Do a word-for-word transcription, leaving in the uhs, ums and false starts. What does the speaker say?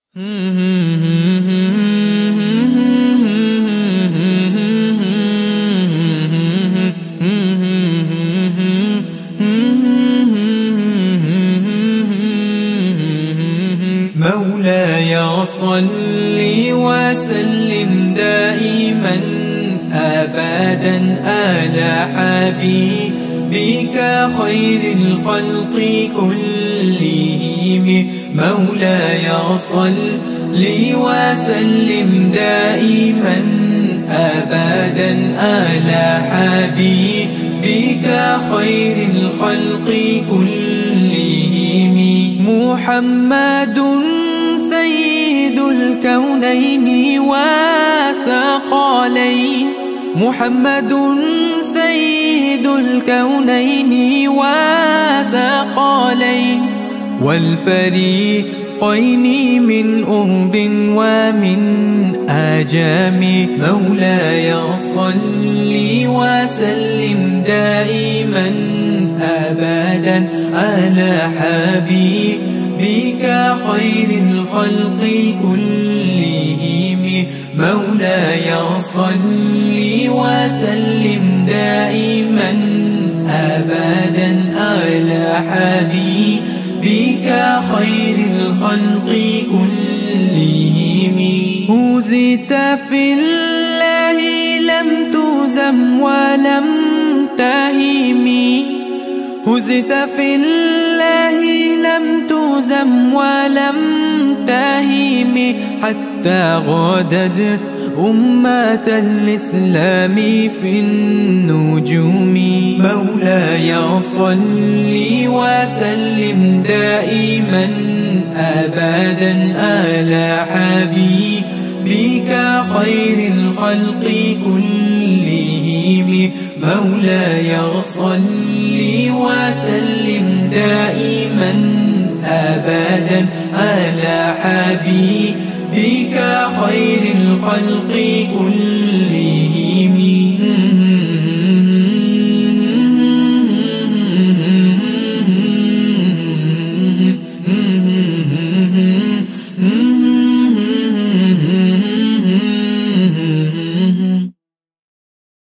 مولاي صل وسلم دائما أبدا على حبيبك خير الخلق كلهم. مولاي صل وسلم دائما أبدا على حبيبك خير الخلق كلهم. محمد سيد الكونين والثقلين، محمد سيد الكونين والثقلين والفريقين من أرب ومن آجام. مولاي صل وسلم دائما أبدا على حبيبك خير الخلق كلهم. مولاي صل وسلم دائما أبدا على حبيبك خير الخلق كلهم. هزت في الله لم تزم ولم تهم، هزت في الله لم تزم ولم تهم، حتى غادت أمة الإسلام في النجوم. مولاي صل وسلم دائما أبدا على حبيبك خير الخلق كلهم. مولاي صل وسلم دائما أبدا على حبيبك خير الخلق كلهم.